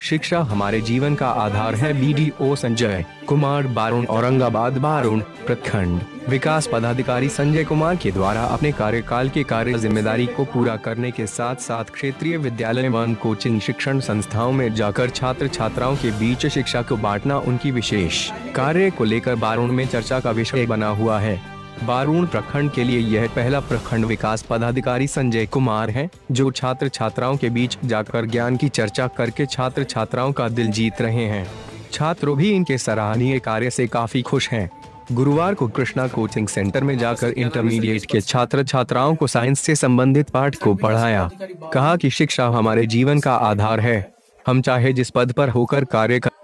शिक्षा हमारे जीवन का आधार है। बीडीओ संजय कुमार बारुण, औरंगाबाद। बारुण प्रखंड विकास पदाधिकारी संजय कुमार के द्वारा अपने कार्यकाल के कार्य जिम्मेदारी को पूरा करने के साथ साथ क्षेत्रीय विद्यालय व कोचिंग शिक्षण संस्थाओं में जाकर छात्र छात्राओं के बीच शिक्षा को बांटना उनकी विशेष कार्य को लेकर बारुण में चर्चा का विषय बना हुआ है। बारुण प्रखंड के लिए यह पहला प्रखंड विकास पदाधिकारी संजय कुमार है जो छात्र छात्राओं के बीच जाकर ज्ञान की चर्चा करके छात्र छात्राओं का दिल जीत रहे हैं। छात्र भी इनके सराहनीय कार्य से काफी खुश हैं। गुरुवार को कृष्णा कोचिंग सेंटर में जाकर इंटरमीडिएट के छात्र छात्राओं को साइंस से संबंधित पाठ को पढ़ाया। कहा कि शिक्षा हमारे जीवन का आधार है, हम चाहे जिस पद पर होकर कार्य कर।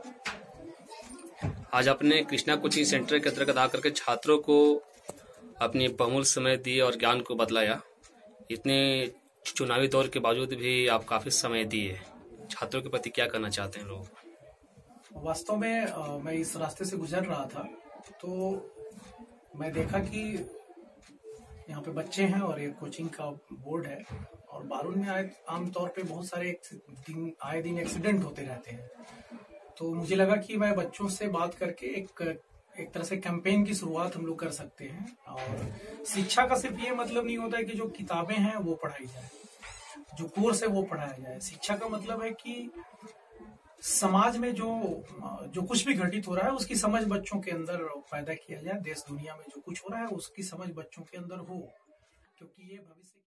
आज अपने कृष्णा कोचिंग सेंटर के अंतर्गत आकर के छात्रों को अपनी बहुमूल्य समय दिए और ज्ञान को बदलाया। इतने चुनावी दौर के बावजूद भी आप काफी समय दिए। छात्रों के प्रति क्या करना चाहते हैं लोग? वास्तव में मैं इस रास्ते से गुजर रहा था तो मैं देखा कि यहाँ पे बच्चे हैं और एक कोचिंग का बोर्ड है और बारुण में आमतौर पे बहुत सारे आए दिन एक्सीडेंट होते रहते हैं। तो मुझे लगा कि मैं बच्चों से बात करके एक तरह से कैंपेन की शुरुआत हम लोग कर सकते हैं। और शिक्षा का सिर्फ ये मतलब नहीं होता है कि जो किताबें हैं वो पढ़ाई जाए, जो कोर्स है वो पढ़ाया जाए। शिक्षा का मतलब है कि समाज में जो कुछ भी घटित हो रहा है उसकी समझ बच्चों के अंदर पैदा किया जाए। देश दुनिया में जो कुछ हो रहा है उसकी समझ बच्चों के अंदर हो, क्योंकि ये भविष्य